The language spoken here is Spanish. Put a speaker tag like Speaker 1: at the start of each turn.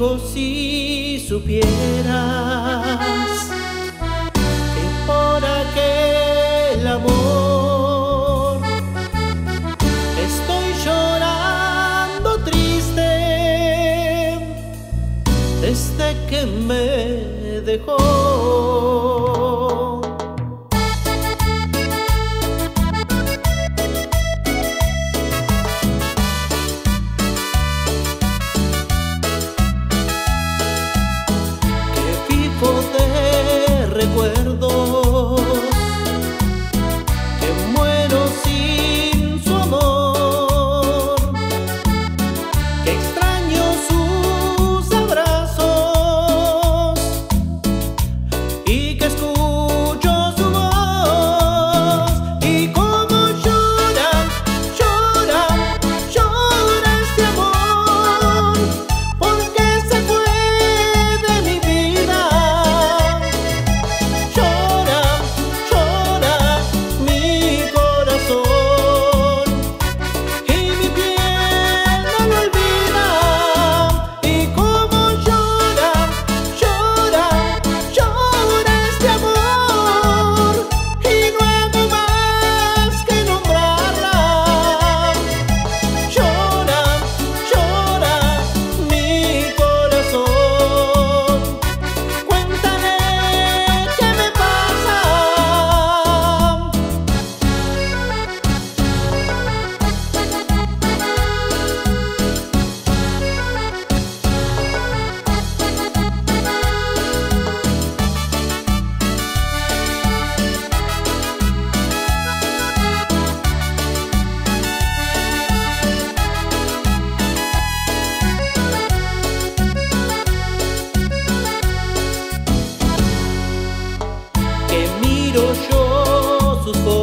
Speaker 1: Hijo, si supieras que por aquel amor estoy llorando triste desde que me dejó. De recuerdos que muero sin su amor, que extraño sus abrazos y que escucho su voz, y como llora, llora, llora este amor, porque se fue de mi vida. Miro yo sus fotos